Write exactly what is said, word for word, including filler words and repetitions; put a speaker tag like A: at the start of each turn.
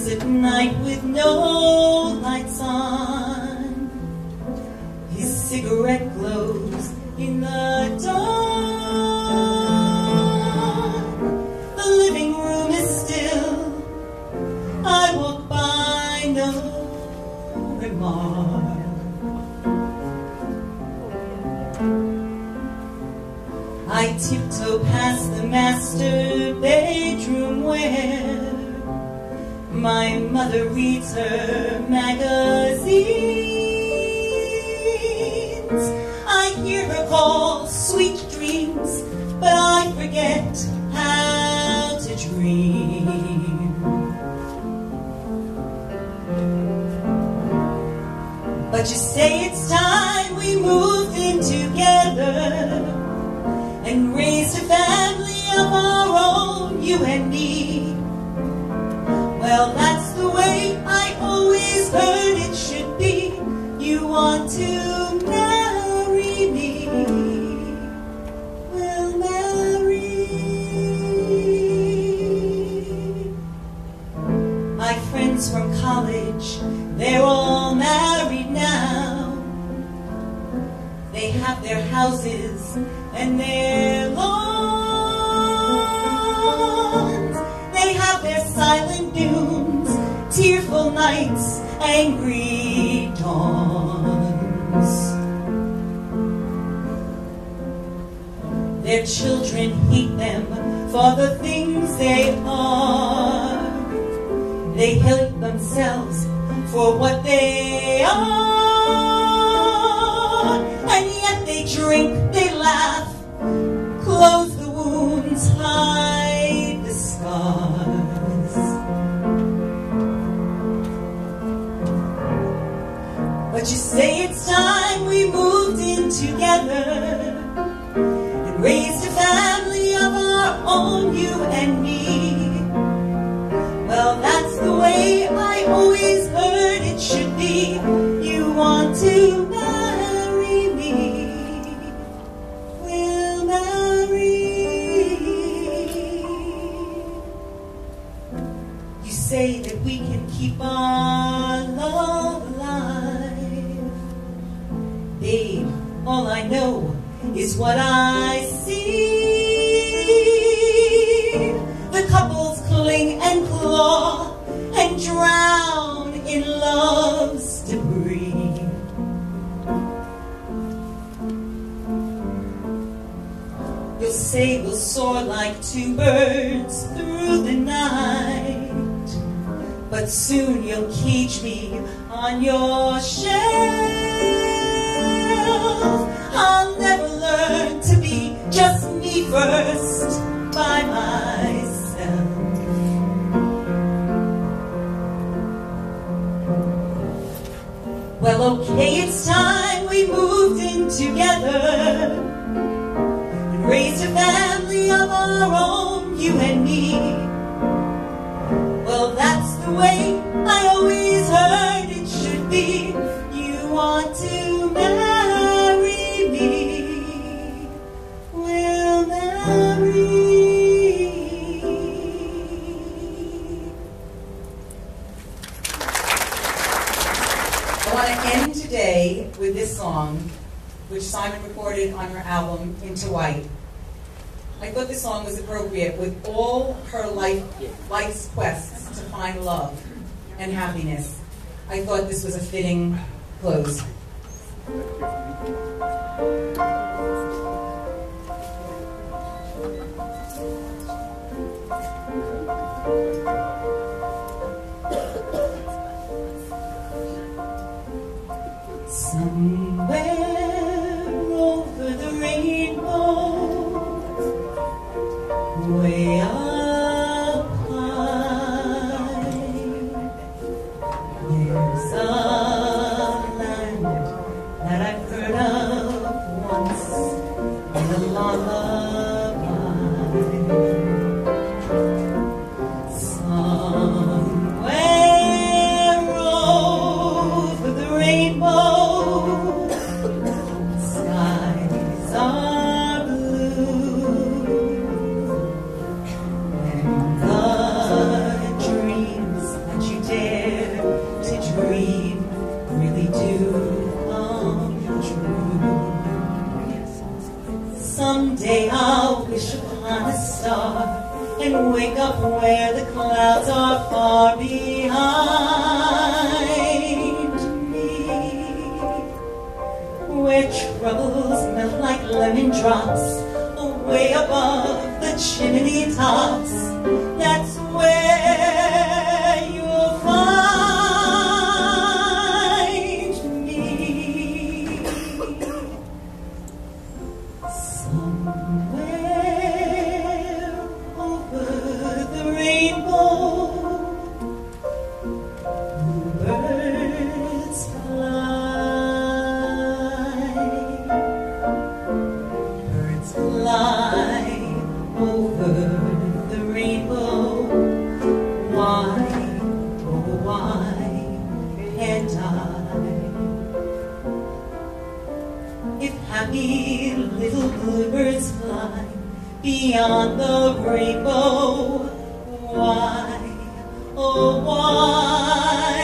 A: at night with no lights on. His cigarette glows in the dark. The living room is still. I walk by, no remark. I tiptoe past the master bedroom where my mother reads her magazines. I hear her call sweet dreams, but I forget how to dream. But you say it's time we moved in together and raised a family of our own, you and me. Well, that's the way I always heard it should be. You want to marry me, we'll marry. My friends from college, they're all married now. They have their houses and their lawns. They have their silent dunes, tearful nights, angry dawns. Their children hate them for the things they are. They hate themselves for what they are. And yet they drink, they laugh, close the wounds, hide the scars. But you say it's time we moved in together and raised a family of our own, you and me. Well, that's the way I always heard it should be. You want to marry me, we'll marry. You say that we can keep our love alive. Babe, all I know is what I see. The couples cling and claw and drown in love's debris. You'll say we'll soar like two birds through the night, but soon you'll cage me on your shelf. I'll never learn to be just me first by myself. Well, okay, it's time we moved in together and raised a family of our own, you and me. Well, that's the way I always heard it should be. You want to marry me, we'll marry.
B: I want to end today with this song, which Simon recorded on her album, Into White. I thought this song was appropriate with all her life, life's quests to find love and happiness. I thought this was a fitting close.
A: Somewhere over the rainbow, way up high, there's a land Someday I'll wish upon a star and wake up where the clouds are far behind me, where troubles melt like lemon drops away above the chimney tops. That's where you'll find me. Somewhere over the rainbow, birds fly. Birds fly over the rainbow. Why, oh why can't I? If happy little bluebirds fly beyond the rainbow, why, oh why